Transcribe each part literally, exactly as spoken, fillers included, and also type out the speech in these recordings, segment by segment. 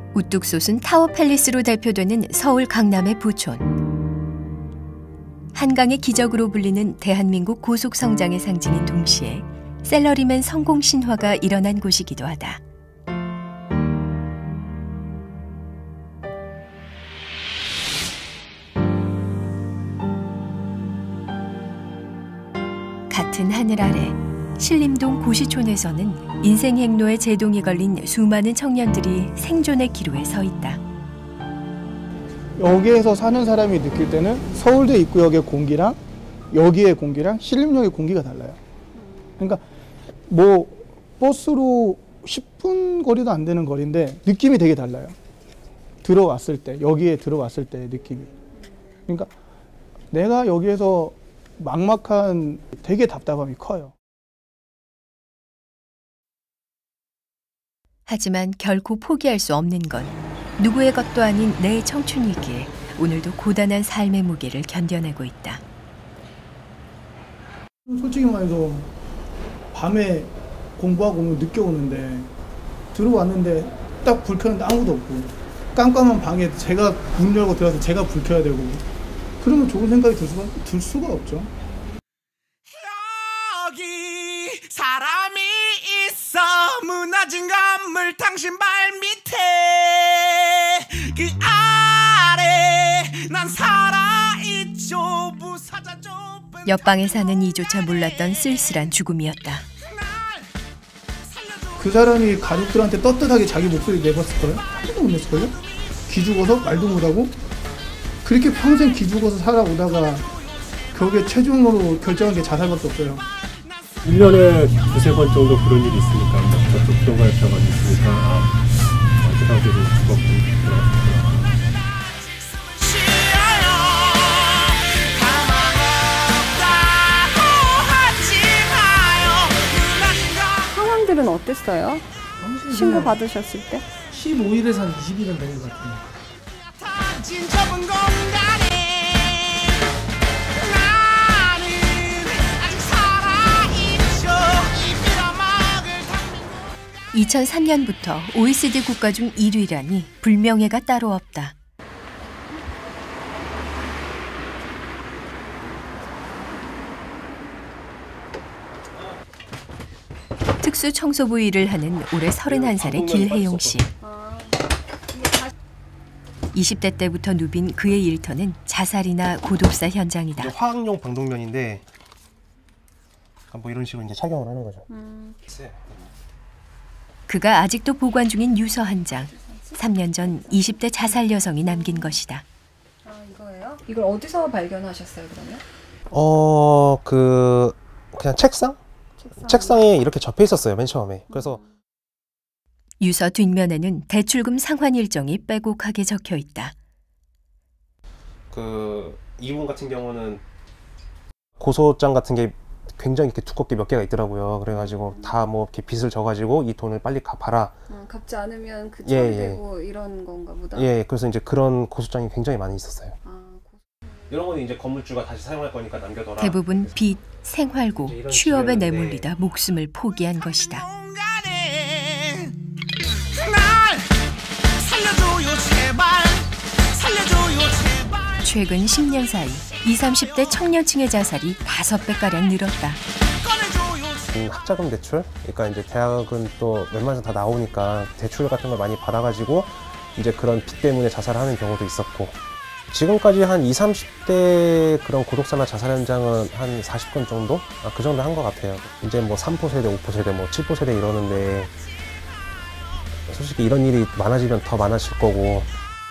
우뚝 솟은 타워 팰리스로 대표되는 서울 강남의 부촌. 한강의 기적으로 불리는 대한민국 고속 성장의 상징인 동시에 셀러리맨 성공 신화가 일어난 곳이기도 하다. 같은 하늘 아래 신림동 고시촌에서는 인생 행로에 제동이 걸린 수많은 청년들이 생존의 기로에 서 있다. 여기에서 사는 사람이 느낄 때는 서울대 입구역의 공기랑 여기의 공기랑 신림역의 공기가 달라요. 그러니까 뭐 버스로 십 분 거리도 안 되는 거리인데 느낌이 되게 달라요. 들어왔을 때, 여기에 들어왔을 때의 느낌이. 그러니까 내가 여기에서 막막한 되게 답답함이 커요. 하지만 결코 포기할 수 없는 건 누구의 것도 아닌 내 청춘이기에 오늘도 고단한 삶의 무게를 견뎌내고 있다. 솔직히 말해서 밤에 공부하고 오면 늦게 오는데 들어왔는데 딱 불 켰는데 아무도 없고 깜깜한 방에 제가 문 열고 들어가서 제가 불 켜야 되고 그러면 좋은 생각이 들 수가, 들 수가 없죠. 여기 사람이 있어 무너진 건물 당신 발밑에 그 아래 난 살아있죠 부사자 좁은 옆방에 사는 이조차 몰랐던 쓸쓸한 죽음이었다. 그 사람이 가족들한테 떳떳하게 자기 목소리 내봤을까요? 한 번도 못 냈을걸요? 기죽어서 말도 못하고 그렇게 평생 기죽어서 살아오다가 결국에 최종으로 결정한 게 자살밖에 없어요. 일 년에 두세 번 정도 그런 일이 있으니까 저쪽 교과협회가 있으니까 아, 어떡하게 죽었고 상황들은 어땠어요? 신고 받으셨을 때? 십오 일에서 한 이십 일은 된 것 같아요. 이천삼 년부터 오이시디 국가 중 일 위라니 불명예가 따로 없다. 특수청소부 일을 하는 올해 서른한 살의 길혜용 씨. 이십 대 때부터 누빈 그의 일터는 자살이나 고독사 현장이다. 화학용 방독면인데 뭐 이런 식으로 이제 착용을 하는 거죠. 음. 그가 아직도 보관 중인 유서 한 장. 삼 년 전 이십 대 자살 여성이 남긴 것이다. 아, 이거예요? 이걸 어디서 발견하셨어요, 그러면? 어, 그 그냥 책상? 책상. 책상에 이렇게 접혀 있었어요, 맨 처음에. 그래서 유서 뒷면에는 대출금 상환 일정이 빼곡하게 적혀 있다. 그 이분 같은 경우는 고소장 같은 게 굉장히 이렇게 두껍게 몇 개가 있더라고요. 그래가지고 음. 다 뭐 이렇게 빚을 져가지고 이 돈을 빨리 갚아라. 어, 갚지 않으면 그 예, 처리되고 예. 이런 건가 보다. 예, 그래서 이제 그런 고소장이 굉장히 많이 있었어요. 아, 고... 이런 건 이제 건물주가 다시 사용할 거니까 남겨둬라. 대부분 빚, 생활고, 취업에 내몰리다 목숨을 포기한 것이다. 최근 십 년 사이 이십, 삼십 대 청년층의 자살이 다섯 배가량 늘었다. 학자금 대출? 그러니까 이제 대학은 또 웬만해서 다 나오니까 대출 같은 걸 많이 받아가지고 이제 그런 빚 때문에 자살하는 경우도 있었고 지금까지 한 이십, 삼십 대 그런 고독사나 자살 현장은 한 사십 건 정도? 아, 그 정도 한 것 같아요. 이제 뭐 삼 포 세대, 오 포 세대, 뭐 칠 포 세대 이러는데 솔직히 이런 일이 많아지면 더 많아질 거고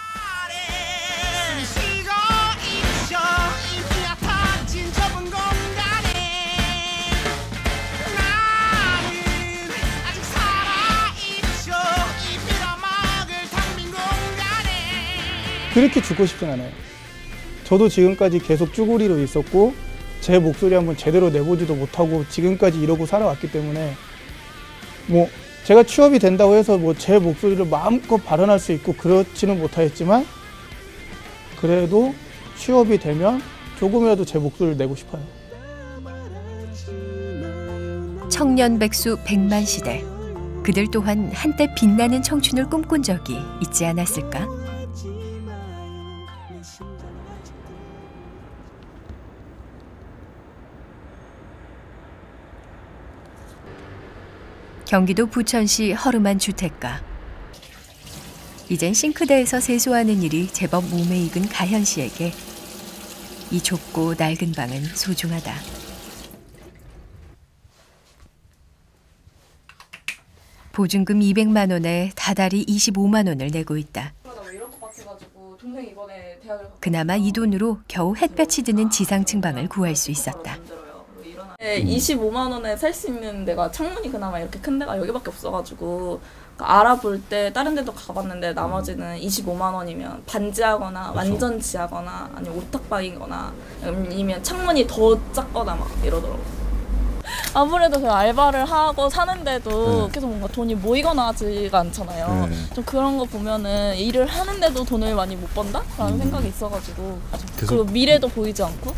그렇게 죽고 싶진 않아요. 저도 지금까지 계속 쭈구리로 있었고 제 목소리 한번 제대로 내보지도 못하고 지금까지 이러고 살아왔기 때문에 뭐 제가 취업이 된다고 해서 뭐 제 목소리를 마음껏 발언할 수 있고 그렇지는 못하겠지만 그래도 취업이 되면 조금이라도 제 목소리를 내고 싶어요. 청년 백수 백만 시대. 그들 또한 한때 빛나는 청춘을 꿈꾼 적이 있지 않았을까? 경기도 부천시 허름한 주택가. 이젠 싱크대에서 세수하는 일이 제법 몸에 익은 가현 씨에게 이 좁고 낡은 방은 소중하다. 보증금 이백만 원에 다달이 이십오만 원을 내고 있다. 그나마 이 돈으로 겨우 햇볕이 드는 지상층 방을 구할 수 있었다. 네, 이십오만 원에 살 수 있는 데가 창문이 그나마 이렇게 큰 데가 여기밖에 없어가지고 그러니까 알아볼 때 다른 데도 가봤는데 나머지는 이십오만 원이면 반지하거나 완전 지하거나 아니면 오탁방이거나 아니면 창문이 더 작거나 막 이러더라고요. 아무래도 그 알바를 하고 사는데도 네. 계속 뭔가 돈이 모이거나 하지가 않잖아요. 네. 좀 그런 거 보면은 일을 하는데도 돈을 많이 못 번다? 라는 음. 생각이 있어가지고 그리고 미래도 보이지 않고.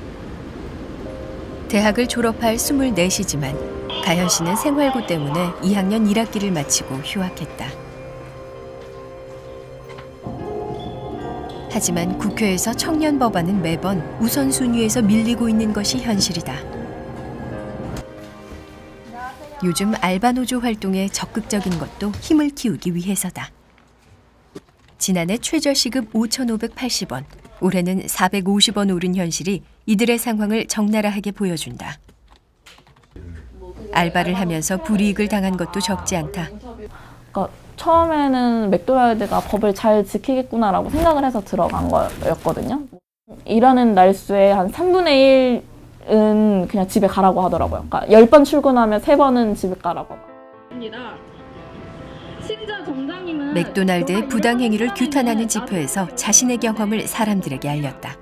대학을 졸업할 스물넷이지만 가현 씨는 생활고 때문에 이 학년 일 학기를 마치고 휴학했다. 하지만 국회에서 청년 법안은 매번 우선순위에서 밀리고 있는 것이 현실이다. 요즘 알바노조 활동에 적극적인 것도 힘을 키우기 위해서다. 지난해 최저시급 오천오백팔십 원, 올해는 사백오십 원 오른 현실이 이들의 상황을 적나라하게 보여준다. 알바를 하면서 불이익을 당한 것도 적지 않다. 그러니까 처음에는 맥도날드가 법을 잘 지키겠구나라고 생각을 해서 들어간 거였거든요. 일하는 날수의 한 삼분의 일은 그냥 집에 가라고 하더라고요. 그러니까 열 번 출근하면 세 번은 집에 가라고. 맥도날드의 부당행위를 규탄하는 집회에서 자신의 경험을 사람들에게 알렸다.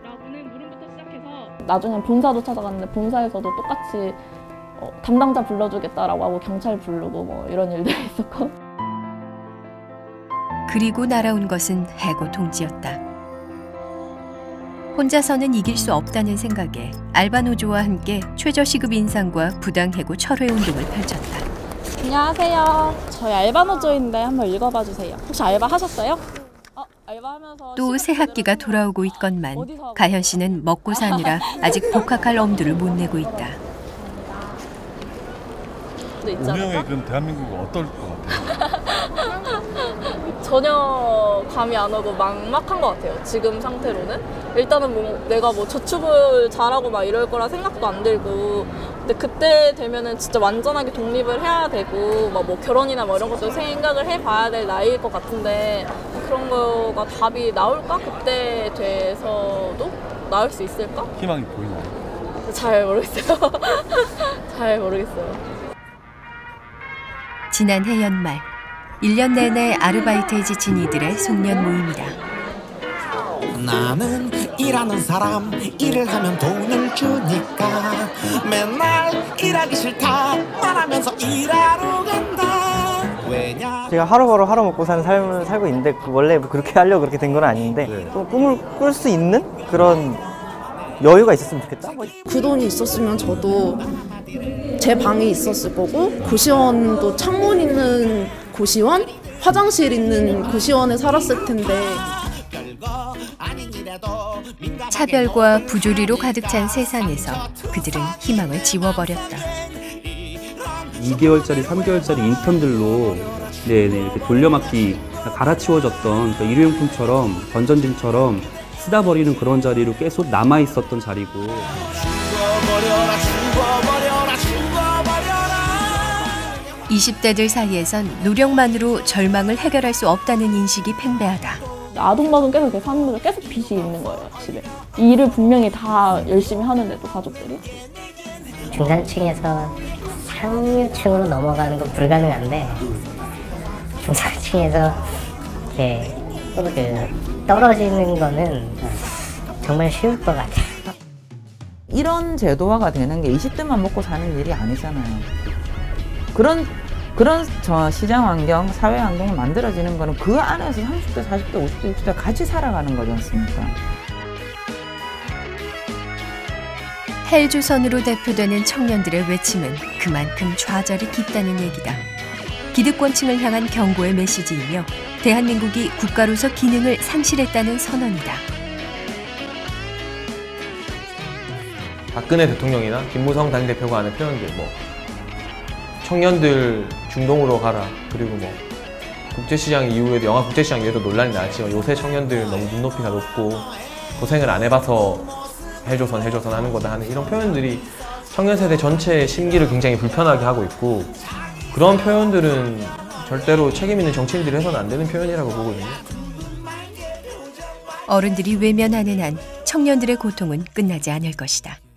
나중에 본사도 찾아갔는데 본사에서도 똑같이 어, 담당자 불러주겠다라고 하고 경찰 부르고 뭐 이런 일들이 있었고. 그리고 날아온 것은 해고 통지였다. 혼자서는 이길 수 없다는 생각에 알바노조와 함께 최저시급 인상과 부당해고 철회 운동을 펼쳤다. 안녕하세요. 저희 알바노조인데 한번 읽어봐 주세요. 혹시 알바 하셨어요? 어, 알바하면서 또 새 학기가 돌아오고 있건만 가현 씨는 먹고 사느라 아직 복학할 엄두를 못 내고 있다. 운영이 그럼 대한민국이 어떨 것 같아요? 전혀 감이 안 오고 막막한 것 같아요. 지금 상태로는. 일단은 뭐 내가 뭐 저축을 잘하고 막 이럴 거라 생각도 안 들고, 근데 그때 되면은 진짜 완전하게 독립을 해야 되고 막 뭐 결혼이나 뭐 이런 것도 생각을 해봐야 될 나이일 것 같은데 그런 거가 답이 나올까? 그때 돼서도 나올 수 있을까? 희망이 보이나요? 잘 모르겠어요. 잘 모르겠어요. 지난해 연말, 일 년 내내 아르바이트에 지친 이들의 송년 모임이다. 나는 일하는 사람, 일을 하면 돈을 주니까 맨날 일하기 싫다 말하면서 일하러 간다. 왜냐? 제가 하루바로 하루 먹고 사는 삶을 살고 있는데 원래 그렇게 하려고 그렇게 된 건 아닌데 네. 또 꿈을 꿀 수 있는 그런 여유가 있었으면 좋겠다. 그 돈이 있었으면 저도 제 방이 있었을 거고 고시원도 창문 있는 고시원, 화장실 있는 고시원에 살았을 텐데. 차별과 부조리로 가득 찬 세상에서 그들은 희망을 지워버렸다. 이 개월짜리, 삼 개월짜리 인턴들로 네네, 이렇게 돌려막기 갈아치워졌던 그 일회용품처럼 던전짐처럼 쓰다 버리는 그런 자리로 계속 남아있었던 자리고. 죽어버려라, 죽어버려라, 죽어버려라. 이십 대들 사이에선 노력만으로 절망을 해결할 수 없다는 인식이 팽배하다. 아동마동 계속 이렇게 사는 분들 계속 빚이 있는 거예요, 집에. 일을 분명히 다 열심히 하는데도 가족들이. 중산층에서 상류층으로 넘어가는 건 불가능한데 중산층에서 이렇게 그 떨어지는 거는 정말 쉬울 것 같아요. 이런 제도화가 되는 게 이십 대만 먹고 사는 일이 아니잖아요. 그런 그런 저 시장 환경, 사회 환경이 만들어지는 거는 그 안에서 삼십 대, 사십 대, 오십 대, 육십 대 같이 살아가는 거지 않습니까? 헬조선으로 대표되는 청년들의 외침은 그만큼 좌절이 깊다는 얘기다. 기득권층을 향한 경고의 메시지이며 대한민국이 국가로서 기능을 상실했다는 선언이다. 박근혜 대통령이나 김무성 당대표가 하는 표현들, 뭐 청년들 중동으로 가라, 그리고 뭐 국제시장 이후에도, 영화 국제시장 이후에도 논란이 나왔지만 요새 청년들 너무 눈높이가 높고 고생을 안 해봐서 해줘선 해줘선 하는 거다 하는 이런 표현들이 청년 세대 전체의 심기를 굉장히 불편하게 하고 있고, 그런 표현들은 절대로 책임 있는 정치인들이 해서는 안 되는 표현이라고 보거든요. 어른들이 외면하는 한 청년들의 고통은 끝나지 않을 것이다.